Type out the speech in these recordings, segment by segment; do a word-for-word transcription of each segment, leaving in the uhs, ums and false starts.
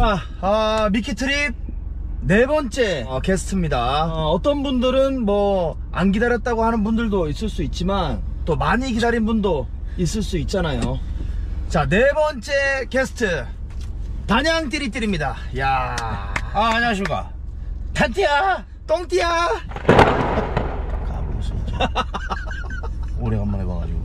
자, 아, 미키 트립 네 번째 어, 게스트입니다. 어, 어떤 분들은 뭐 안 기다렸다고 하는 분들도 있을 수 있지만 또 많이 기다린 분도 있을 수 있잖아요. 자, 네 번째 게스트 단양 띠리띠리입니다. 야, 아, 안녕하십니까. 탄띠야, 똥띠야. 까불었어 진짜. 오래간만에 봐가지고.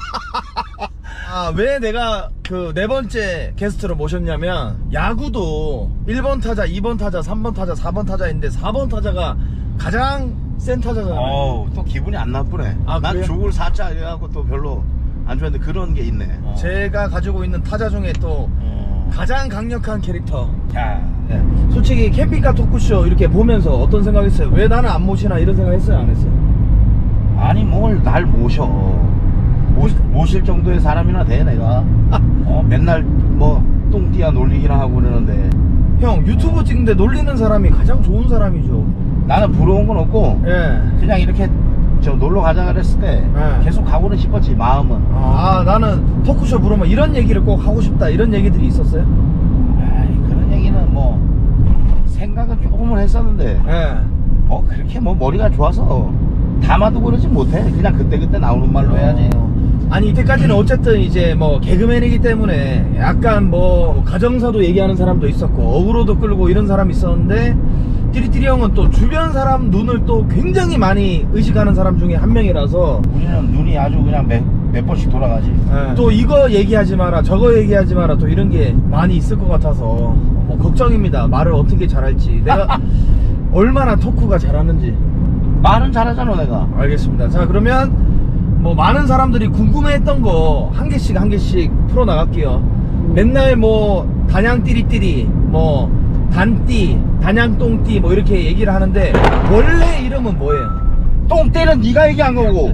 아, 왜 내가 그 네 번째 게스트로 모셨냐면, 야구도 일 번 타자, 이 번 타자, 삼 번 타자, 사 번 타자인데 사 번 타자가 가장 센 타자잖아요. 어우, 또 기분이 안 나쁘네. 아, 난 그래요? 죽을 사자 이래갖고 또 별로 안 좋아했는데 그런 게 있네. 어. 제가 가지고 있는 타자 중에 또 어. 가장 강력한 캐릭터. 야, 네. 솔직히 캠핑카 토크쇼 이렇게 보면서 어떤 생각했어요? 왜 나는 안 모시나 이런 생각 했어요? 안 했어요? 아니 뭘 날 모셔. 모, 모실 정도의 사람이나 돼 내가. 어, 맨날 뭐 똥띠야 놀리기나 하고 그러는데. 형, 유튜브 찍는데 놀리는 사람이 가장 좋은 사람이죠. 나는 부러운 건 없고 예. 그냥 이렇게 저 놀러 가자 그랬을 때 네. 계속 가고는 싶었지 마음은. 아, 나는 토크쇼 부르면 이런 얘기를 꼭 하고 싶다 이런 얘기들이 있었어요? 아이, 그런 얘기는 뭐 생각은 조금은 했었는데 예. 뭐 그렇게 뭐 머리가 좋아서 담아도 그러지 못해. 그냥 그때그때 나오는 말로 해야지. 어. 아니, 이때까지는 어쨌든 이제 뭐 개그맨이기 때문에 약간 뭐 가정사도 얘기하는 사람도 있었고 어그로도 끌고 이런 사람이 있었는데, 띠리띠리 형은 또 주변 사람 눈을 또 굉장히 많이 의식하는 사람 중에 한 명이라서 우리는 눈이 아주 그냥 몇, 몇 번씩 돌아가지. 네. 또 이거 얘기하지 마라 저거 얘기하지 마라 또 이런 게 많이 있을 것 같아서 뭐 걱정입니다. 말을 어떻게 잘할지, 내가 얼마나 토크가 잘하는지. 말은 잘하잖아 내가. 알겠습니다. 자, 그러면 뭐 많은 사람들이 궁금해했던 거 한 개씩 한 개씩 풀어 나갈게요. 맨날 뭐 단양 띠리띠리, 뭐 단띠, 단양 똥띠 뭐 이렇게 얘기를 하는데 원래 이름은 뭐예요? 똥띠는 네가 얘기한 거고.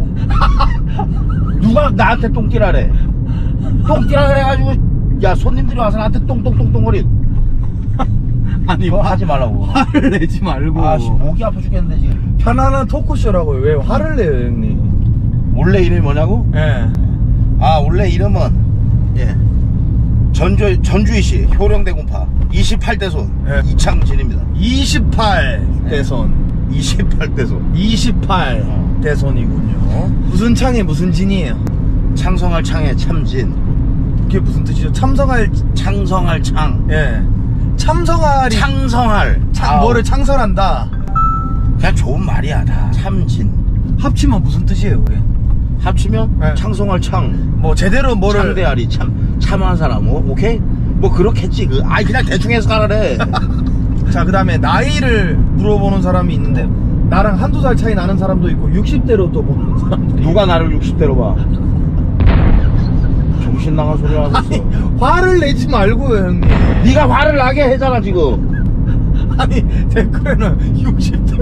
누가 나한테 똥띠라래. 똥띠라 그래가지고 야 손님들이 와서 나한테 똥똥똥똥거리. 아니, 그거 하지 말라고. 화를 내지 말고. 아씨 목이 아파 죽겠는데 지금. 편안한 토크쇼라고요. 왜 화를 내요, 형님? 원래 이름이 뭐냐고? 예. 아 원래 이름은 예. 전주, 전주이시 효령대군파 이십팔 대손 예. 이창진입니다. 이십팔 대손. 이십팔 대손. 이십팔 어. 대손이군요. 무슨 창에 무슨 진이에요? 창성할 창에 참진. 그게 무슨 뜻이죠? 참성할. 창성할 창. 예. 참성할이. 창성할. 창, 아우, 뭐를 창설한다. 그냥 좋은 말이야 다. 참진. 합치면 무슨 뜻이에요, 그게? 합치면 네. 창성할 창. 뭐 제대로 뭐를. 창대하리 참 참한 사람. 어? 오케이? 뭐 그렇겠지. 그 아이 그냥 대충 해서 가라래. 자, 그 다음에 나이를 물어보는 사람이 있는데 나랑 한두 살 차이 나는 사람도 있고 육십 대로 또 보는 사람들이. 누가 나를 육십 대로 봐. 정신 나간 소리 하고 아니, 있어. 화를 내지 말고요, 형님. 네가 화를 나게 해잖아 지금. 아니, 댓글에는 육십 대.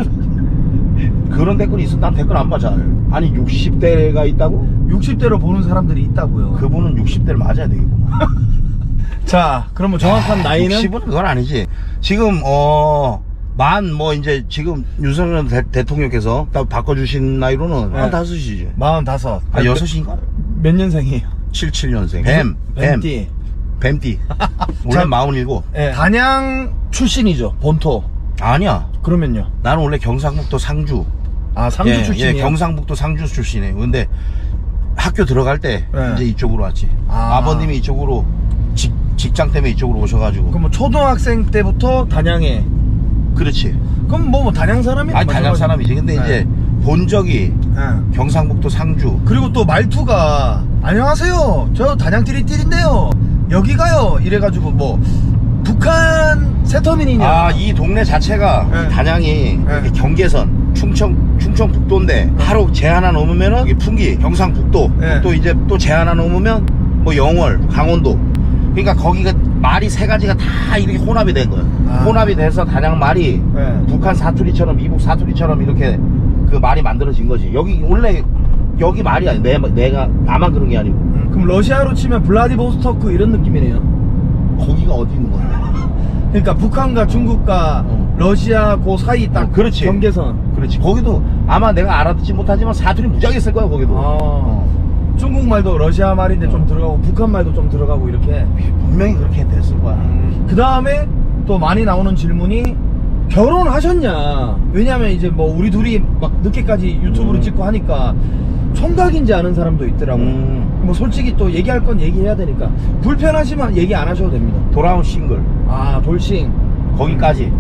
그런 댓글이 있어. 난 댓글 안 봐 잘. 아니 육십 대가 있다고? 육십 대로 보는 사람들이 있다고요. 그분은 육십 대를 맞아야 되겠구만. 자, 그러면 정확한 아, 나이는? 육십은 그건 아니지. 지금 어 만 뭐 이제 지금 윤석열 대, 대통령께서 딱 바꿔주신 나이로는 네. 한 다섯이지. 마흔다섯. 아 여섯인가? 몇 년생이에요? 칠칠 년생. 뱀. 뱀. 뱀띠. 뱀띠. 원래 자, 마흔일곱. 예. 단양 출신이죠, 본토. 아니야. 그러면요? 나는 원래 경상북도 상주. 아, 상주 예, 출신이에요? 예, 경상북도 상주 출신이에요. 근데 학교 들어갈 때 네. 이제 이쪽으로 왔지. 아. 아버님이 이쪽으로 직, 직장 때문에 이쪽으로 오셔가지고. 그럼 뭐 초등학생 때부터 단양에. 그렇지. 그럼 뭐, 뭐 단양 사람이야? 아니 단양 사람이지. 근데 네. 이제 본적이 예. 경상북도 상주. 그리고 또 말투가 안녕하세요, 저 단양 띠리띠리인데요, 여기가요 이래가지고 뭐 북한 세터민이냐. 아, 이 동네 자체가 네. 단양이 네. 이렇게 경계선 충청 충청북도인데 하루 제 하나 넘으면은 여기 풍기 경상북도. 네. 또 이제 또 제 하나 넘으면 뭐 영월 강원도. 그러니까 거기가 말이 세 가지가 다 이렇게 혼합이 된 거예요. 아. 혼합이 돼서 단양 말이 네. 북한 사투리처럼 이북 사투리처럼 이렇게 그 말이 만들어진 거지. 여기 원래 여기 말이 아니 내, 내가 나만 그런 게 아니고. 음, 그럼 러시아로 치면 블라디보스토크 이런 느낌이네요. 거기가 어디 있는 건데? 그러니까 북한과 중국과 어. 러시아 그 사이 딱. 어, 그렇지. 경계선. 그렇지. 거기도 아마 내가 알아듣지 못하지만 사투리 무지하게 쓸 거야 거기도. 아. 어. 중국 말도 러시아 말인데 좀 들어가고 북한 말도 좀 들어가고 이렇게. 분명히 그렇게 됐을 거야. 그 다음에 또 많이 나오는 질문이 결혼하셨냐. 왜냐면 이제 뭐 우리 둘이 막 늦게까지 유튜브로 음. 찍고 하니까 총각인지 아는 사람도 있더라고. 음. 뭐 솔직히 또 얘기할 건 얘기해야 되니까 불편하시면 얘기 안 하셔도 됩니다. 돌아온 싱글 아 돌싱. 거기까지.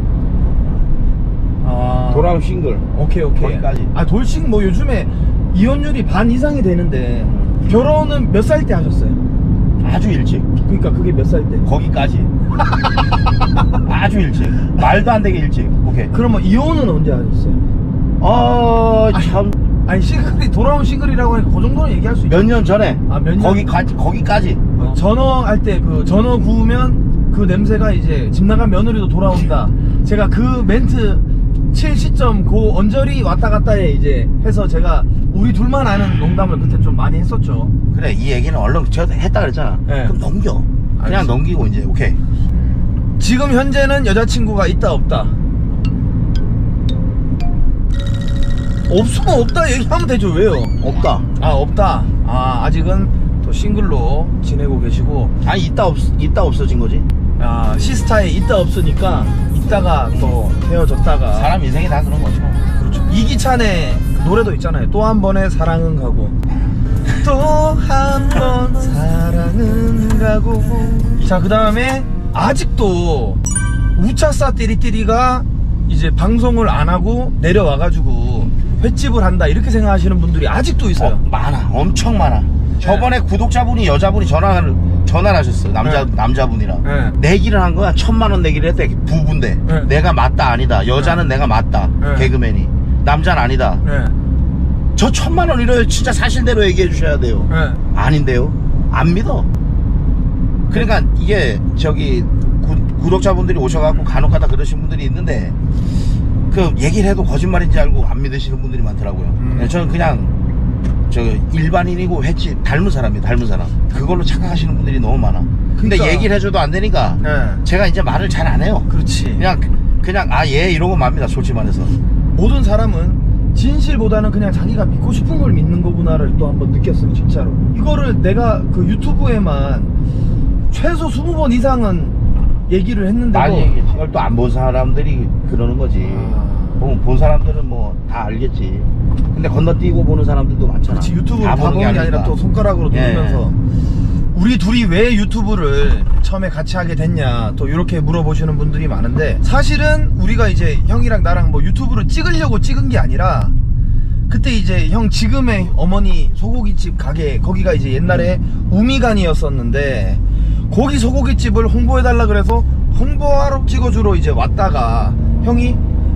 아 돌아온 싱글 오케이 오케이. 거기까지. 아 돌싱 뭐 요즘에 이혼율이 반 이상이 되는데 음. 결혼은 몇 살 때 하셨어요? 아주 일찍. 그러니까 그게 몇 살 때? 거기까지. 아주 일찍. 말도 안 되게 일찍. 오케이. 그러면 이혼은 언제 하셨어요? 어, 참. 아니 싱글이 돌아온 싱글이라고 하니까 그 정도는 얘기할 수 있죠. 몇 년 전에. 아, 몇 년? 거기까지, 거기까지. 어, 전어 할 때 그 전어 구우면 그 냄새가 이제 집 나간 며느리도 돌아온다. 제가 그 멘트 칠 시점 고 언저리 왔다 갔다에 이제 해서 제가 우리 둘만 아는 농담을 그때 좀 많이 했었죠. 그래, 이 얘기는 얼른 제가 했다 그랬잖아. 네. 그럼 넘겨. 그냥 알겠어. 넘기고 이제, 오케이. 지금 현재는 여자친구가 있다 없다? 없으면 없다 얘기하면 되죠. 왜요? 없다. 아 없다. 아 아직은 또 싱글로 지내고 계시고. 아니, 있다 없, 있다 없어진 거지. 아 시스타에 있다 없으니까 있다가 또 헤어졌다가. 사람 인생이 다 그런 거죠. 그렇죠. 이기찬의 그 노래도 있잖아요. 또 한 번의 사랑은 가고 또 한 번 사랑은 가고. 자 그 다음에 아직도 우차싸 띠리띠리가 이제 방송을 안 하고 내려와가지고 횟집을 한다 이렇게 생각하시는 분들이 아직도 있어요. 어, 많아. 엄청 많아. 저번에 구독자분이 여자분이 전화를 전화를 하셨어요. 남자 네. 남자분이랑 네. 내기를 한 거야. 천만 원 내기를 했대. 부부인데 네. 내가 맞다 아니다. 여자는 내가 맞다. 네. 개그맨이 남자는 아니다. 네. 저 천만 원 이래요. 진짜 사실대로 얘기해 주셔야 돼요. 네. 아닌데요. 안 믿어. 그러니까 이게 저기 구, 구독자분들이 오셔갖고 간혹가다 그러신 분들이 있는데 그 얘기를 해도 거짓말인지 알고 안 믿으시는 분들이 많더라고요. 음. 저는 그냥 저 일반인이고 횟집 닮은 사람이에요. 닮은 사람. 그걸로 착각하시는 분들이 너무 많아. 근데 그러니까. 얘기를 해줘도 안 되니까 네. 제가 이제 말을 잘 안 해요. 그렇지. 그냥 그냥 아 예 이러고 맙니다. 솔직히 말해서. 모든 사람은 진실보다는 그냥 자기가 믿고 싶은 걸 믿는 거구나를 또 한번 느꼈어요. 진짜로 이거를 내가 그 유튜브에만 최소 이십 번 이상은 얘기를 했는데도 많이 얘기했지. 이걸 또 안 본 사람들이 그러는 거지. 아. 본, 본 사람들은 뭐 다 알겠지. 근데 건너뛰고 보는 사람들도 많잖아. 그렇지. 유튜브를 다 다 보는 게 아니라 아니니까. 또 손가락으로 예. 누르면서 우리 둘이 왜 유튜브를 처음에 같이 하게 됐냐 또 이렇게 물어보시는 분들이 많은데 사실은 우리가 이제 형이랑 나랑 뭐 유튜브를 찍으려고 찍은 게 아니라 그때 이제 형 지금의 어머니 소고기집 가게 거기가 이제 옛날에 우미간이었었는데 거기 소고기집을 홍보해달라 그래서 홍보하러 찍어주러 이제 왔다가 형이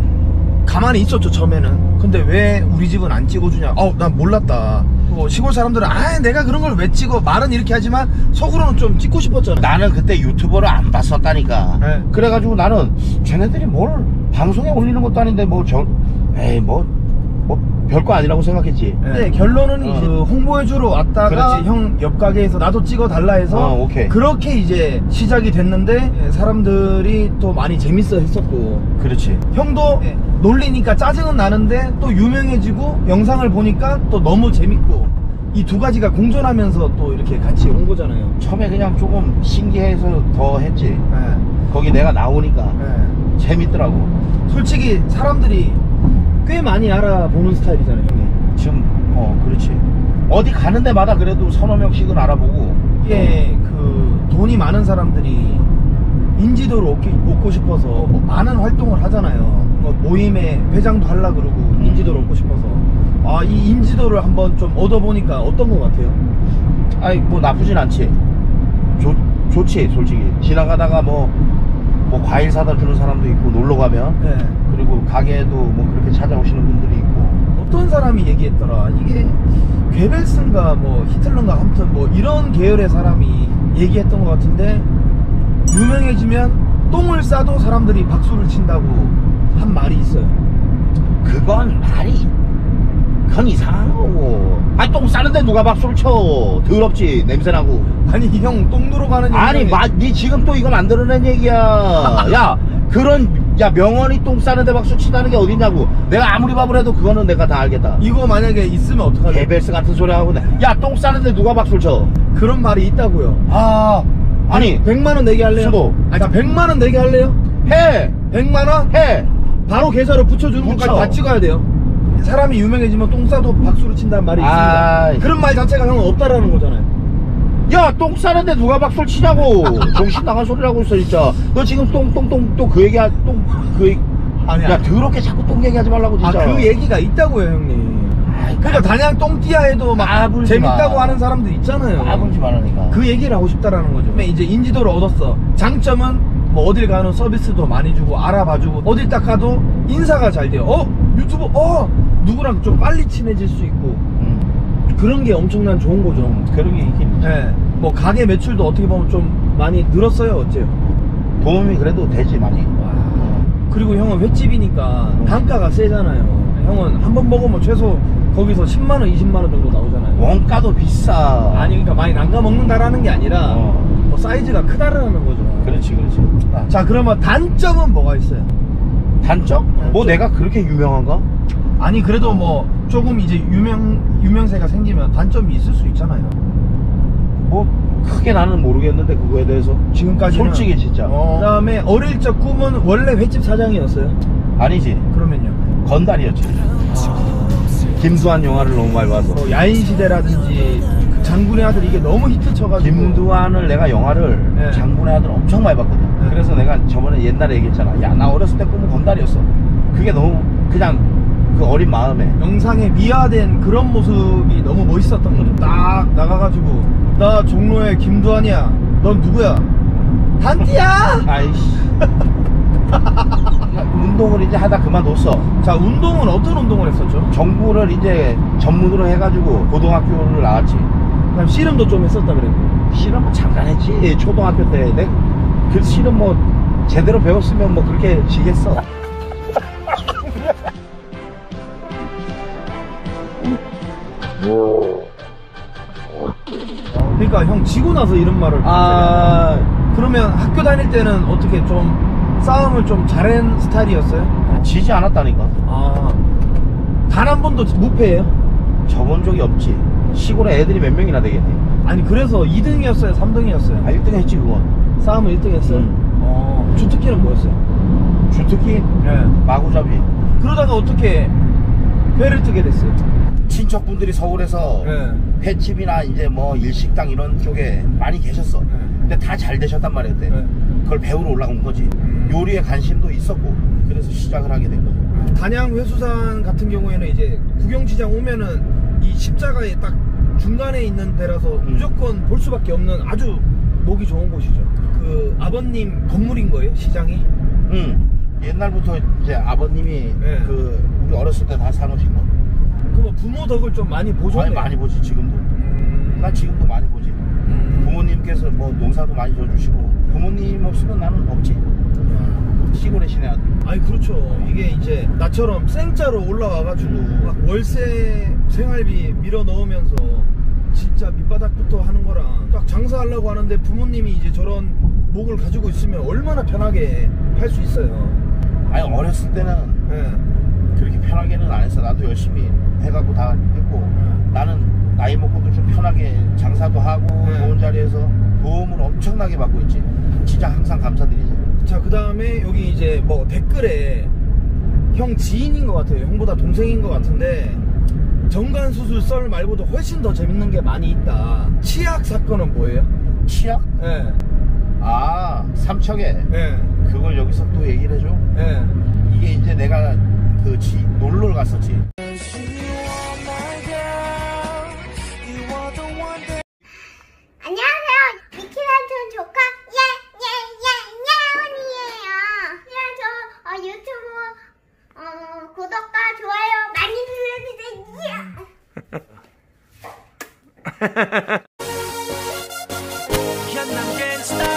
가만히 있었죠 처음에는. 근데 왜 우리 집은 안 찍어주냐. 어 난 몰랐다. 뭐 시골 사람들은 아 내가 그런 걸 왜 찍어 말은 이렇게 하지만 속으로는 좀 찍고 싶었잖아. 나는 그때 유튜버를 안 봤었다니까. 네. 그래가지고 나는 쟤네들이 뭘 방송에 올리는 것도 아닌데 뭐 저 에이 뭐 뭐 별거 아니라고 생각했지. 근데 결론은 어. 이제 그 홍보해주러 왔다가 그렇지. 형 옆 가게에서 나도 찍어달라 해서 어, 오케이. 그렇게 이제 시작이 됐는데 사람들이 또 많이 재밌어 했었고 그렇지. 형도 놀리니까 짜증은 나는데 또 유명해지고 영상을 보니까 또 너무 재밌고 이 두 가지가 공존하면서 또 이렇게 같이 온 거잖아요. 처음에 그냥 조금 신기해서 더 했지. 네. 거기 내가 나오니까 네. 재밌더라고. 솔직히 사람들이 꽤 많이 알아보는 스타일이잖아요 형이. 지금 어 그렇지. 어디 가는 데마다 그래도 서너 명씩은 알아보고. 이게 그 돈이 많은 사람들이 인지도를 얻기, 얻고 싶어서 뭐 많은 활동을 하잖아요. 뭐 모임에 회장도 하려 그러고 인지도를 얻고 싶어서. 아 이 인지도를 한번 좀 얻어보니까 어떤 것 같아요? 아이 뭐 나쁘진 않지. 좋 좋지 솔직히. 지나가다가 뭐 뭐 과일 사다 주는 사람도 있고 놀러 가면. 네. 그리고 가게에도 뭐 그렇게 찾아오시는 분들이 있고. 어떤 사람이 얘기했더라. 이게 괴벨스인가 뭐 히틀러인가 아무튼 뭐 이런 계열의 사람이 얘기했던 것 같은데 유명해지면 똥을 싸도 사람들이 박수를 친다고 한 말이 있어요. 그건 말이 그건 이상한 거고. 아니 똥 싸는데 누가 박수를 쳐. 더럽지 냄새나고. 아니 형 똥 누러 가는 아니 얘기는- 마, 니 지금 또 이거 만들어낸 얘기야. 야 그런 야 명언이 똥 싸는데 박수 치다는 게 어딨냐고. 내가 아무리 밥을 해도 그거는 내가 다 알겠다. 이거 만약에 있으면 어떡하냐. 개벨스 같은 소리 하고 야똥 싸는데 누가 박수를 쳐. 그런 말이 있다고요. 아 아니 백만 원 내게 할래요? 수도. 아니 자 백만 원 내게 할래요? 해 백만 원? 해. 바로 계좌로 붙여주는 붙여. 것까지 다 찍어야 돼요. 사람이 유명해지면 똥 싸도 박수를 친다는 말이 아, 있습니다. 그런 말 자체가 형은 없다라는 거잖아요. 야 똥 싸는데 누가 박수를 치냐고. 정신 나간 소리라고 있어 진짜. 너 지금 똥똥똥 또 그 얘기 똥그 얘기 아니, 야 아니. 더럽게 자꾸 똥 얘기하지 말라고 진짜. 아, 그 얘기가 있다고요, 형님. 아이, 그러니까 단양 똥띠아 해도 막 까불지 재밌다고 마. 하는 사람들 있잖아요. 까불지 말라니까. 그 얘기를 하고 싶다라는 거죠. 근데 이제 인지도를 얻었어. 장점은 뭐 어딜 가는 서비스도 많이 주고 알아봐주고 어딜 딱 가도 인사가 잘 돼요. 어? 유튜브 어? 누구랑 좀 빨리 친해질 수 있고 음, 그런 게 엄청난 좋은 거죠. 그런 게 있긴 있지. 네. 뭐 가게 매출도 어떻게 보면 좀 많이 늘었어요. 어째요? 도움이 그래도 되지 많이. 그리고 형은 횟집이니까 단가가 세잖아요. 형은 한 번 먹으면 최소 거기서 십만 원, 이십만 원 정도 나오잖아요. 원가도 비싸. 아니 그러니까 많이 남가 먹는다라는 게 아니라 어. 뭐 사이즈가 크다라는 거죠. 그렇지 그렇지. 아, 자 그러면 단점은 뭐가 있어요? 단점? 뭐 단점. 내가 그렇게 유명한가? 아니 그래도 뭐 조금 이제 유명 유명세가 생기면 단점이 있을 수 있잖아요. 뭐 크게 나는 모르겠는데 그거에 대해서. 지금까지 솔직히 진짜. 어. 그다음에 어릴 적 꿈은 원래 횟집 사장이었어요? 아니지. 그러면요? 건달이었지. 아, 김두한 영화를 너무 많이 봐서. 뭐 야인시대라든지 그 장군의 아들 이게 너무 히트 쳐가지고 김두한을 내가 영화를 네. 장군의 아들 엄청 많이 봤거든. 네. 그래서 내가 저번에 옛날에 얘기했잖아. 야 나 어렸을 때 꿈은 건달이었어. 그게 너무 그냥 그 어린 마음에. 영상에 미화된 그런 모습이 너무 멋있었던 거죠. 딱 나가가지고 나 종로의 김두한이야. 넌 누구야? 단띠야. 아이씨. 운동을 이제 하다 그만뒀어. 자 운동은 어떤 운동을 했었죠? 정부를 이제 전문으로 해가지고 고등학교를 나왔지. 그다음 씨름도 좀 했었다 그랬고. 실험은 잠깐 했지. 초등학교 때. 내 그 실험 뭐 제대로 배웠으면 뭐 그렇게 지겠어. 그러니까 형 지고 나서 이런 말을 아, 그러면 학교 다닐 때는 어떻게 좀 싸움을 좀 잘한 스타일이었어요? 지지 않았다니까. 아, 단 한 번도 무패예요? 접은 적이 없지. 시골에 애들이 몇 명이나 되겠니? 아니 그래서 이 등이었어요? 삼 등이었어요? 아, 일 등 했지 그건. 싸움은 일 등 했어요? 음. 어, 주특기는 뭐였어요? 주특기 네. 마구잡이. 그러다가 어떻게 회를 뜨게 됐어요? 친척분들이 서울에서 네. 횟집이나 이제 뭐 일식당 이런 쪽에 많이 계셨어. 네. 근데 다 잘 되셨단 말이야 그때. 네. 그걸 배우러 올라온 거지. 음. 요리에 관심도 있었고 그래서 시작을 하게 된 거지. 단양 회수산 같은 경우에는 이제 구경시장 오면은 이 십자가에 딱 중간에 있는 데라서 음. 무조건 볼 수밖에 없는 아주 보기 좋은 곳이죠. 그 아버님 건물인 거예요, 시장이? 응. 옛날부터 이제 아버님이 네. 그 우리 어렸을 때 다 사놓으신 거. 그럼 부모 덕을 좀 많이 보셨네. 많이 많이 보지 지금도. 음. 난 지금도 많이 보지. 음. 부모님께서 뭐 농사도 많이 져주시고 부모님 없으면 나는 없지. 시골의 신의 아들. 아니 그렇죠. 이게 이제 나처럼 생짜로 올라와가지고 막 월세 생활비 밀어 넣으면서 진짜 밑바닥부터 하는 거랑 딱 장사하려고 하는데 부모님이 이제 저런 목을 가지고 있으면 얼마나 편하게 할 수 있어요. 아니 어렸을 때는 네. 그렇게 편하게는 안 했어. 나도 열심히 해갖고 다 했고 네. 나는 나이 먹고도 좀 편하게 장사도 하고 네. 좋은 자리에서 도움을 엄청나게 받고 있지. 진짜 항상 감사드리지. 자, 그 다음에 여기 이제 뭐 댓글에 형 지인인 것 같아요. 형보다 동생인 것 같은데 정관 수술 썰 말고도 훨씬 더 재밌는 게 많이 있다. 치약 사건은 뭐예요? 치약? 예. 네. 아 삼척에 네. 그걸 여기서 또 얘기를 해줘. 네. 이게 이제 내가 그 지, 놀러를 갔었지. 안녕하세요. 미키란촌 조카 예예예예언니예요. 그냥 저 어, 유튜브 어, 구독과 좋아요 많이 눌러주세요. 현남 갱스타